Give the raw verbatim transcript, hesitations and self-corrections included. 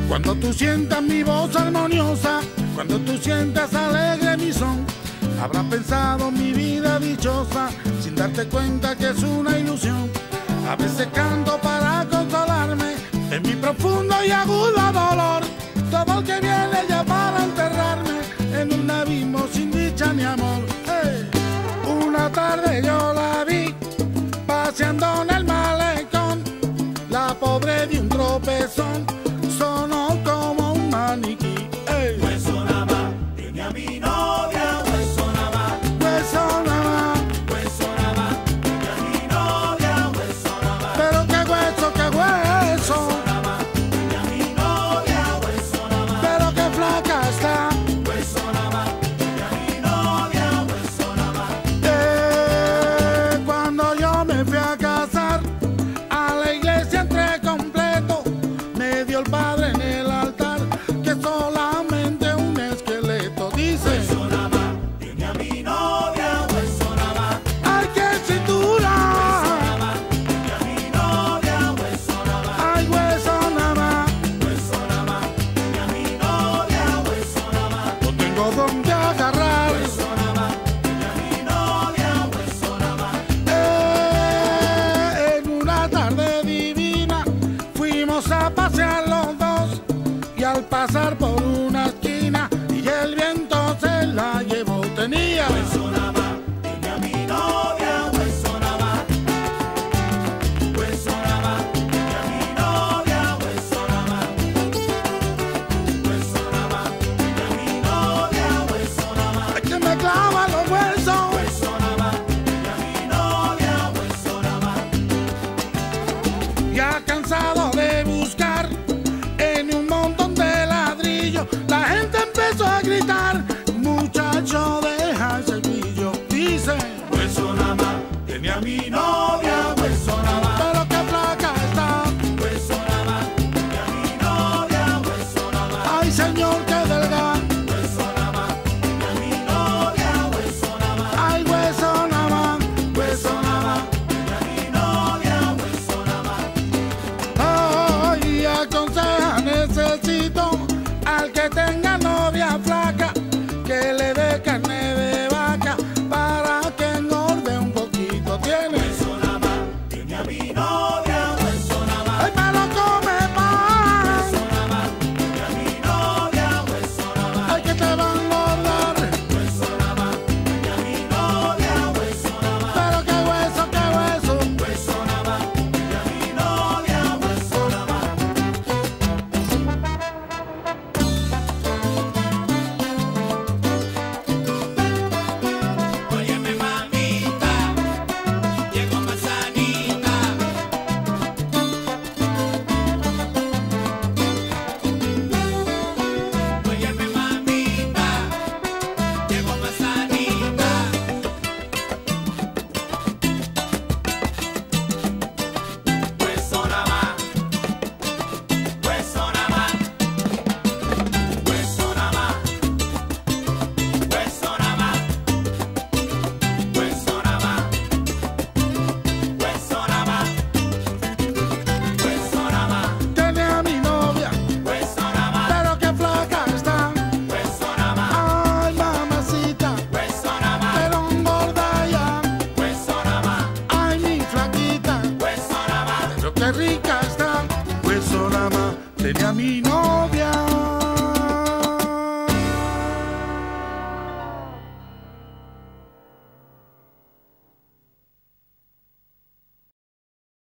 Cuando tú sientas mi voz armoniosa, cuando tú sientas alegre mi son, habrás pensado mi vida dichosa, sin darte cuenta que es una ilusión. A veces canto para consolarme en mi profundo y agudo dolor. Todo el que viene ya para enterrarme en un abismo sin dicha ni amor. Hey. Una tarde yo la vi paseando en el malecón, la pobre de un tropezón sonó como un maniquí. Hey. Hueso nada más, tiene a mi novia, hueso nada más. Hueso nada más, hueso nada más, tiene a mi novia, hueso nada más. pero qué hueso, qué hueso, Hueso nada más, tiene a mi novia, hueso nada más. pero qué flaca está. Hueso nada más, tiene a mi novia, hueso nada más. Eh, cuando yo me fui a casar, a la iglesia entré completo, me dio el padre en el altar que solamente un esqueleto dice. Hueso nada más, tiene a mi novia, hueso nada más. ¡Ay, qué cintura! Nada más, tiene a mi novia, hueso nada más. ¡Ay, hueso nada más! Hueso nada más, tiene a mi novia, hueso nada más. No tengo dónde agarrar. Hueso nada más, tiene a mi novia, hueso nada más. Eh, en una tarde divina fuimos a pasear los dos, y al pasar por una esquina y el viento se la llevó, tenía Hueso nada más, tiene a mi novia, hueso nada más. Hueso nada más, tiene a mi novia, hueso nada más. Hueso nada más, tiene a mi novia, hueso nada más. Ay, que me clava los huesos. Hueso nada más, tiene a mi novia, hueso nada más. Ya cansado de buscar en un montón de ladrillos, la gente empezó a gritar: muchacho, deja ese brillo. Dice, Hueso nada más, tiene a mi novia, hueso nada más. pero qué flaca está. Hueso nada más, tiene a mi novia, hueso nada más. Ay, señor, qué delgada. Hueso nada más, tiene a mi novia, hueso nada más. Ay, hueso nada más. Hueso nada más, tiene a mi novia, hueso nada más. Ay, aconseja, necesito al que tenga novia flaca, que le dé carne de vaca para que engorde un poquito. Tiene. Hueso nada más, tiene a mi novia, hueso nada más. Ay, pero come pan. Hueso nada más, tiene a mi novia, hueso nada más. Ay, que te va a engordar. Hueso nada más, tiene a mi novia, hueso nada más. Pero qué hueso, qué hueso. Hueso nada más, tiene a mi novia, hueso nada más. Óyeme mamita, llegó manzanita. Óyeme mamita, llegó manzanita. Hueso nada más, hueso nada más, hueso nada más, hueso nada más, hueso nada más, hueso nada más, hueso nada más, Tiene a mi novia, hueso nada más, pero qué flaca está. hueso nada más, Ay, mamacita, hueso nada más, pero engorda ya. hueso nada más, Ay, mi flaquita, hueso nada más. pero qué rica está. Hueso nada más. Tiene a mi novia.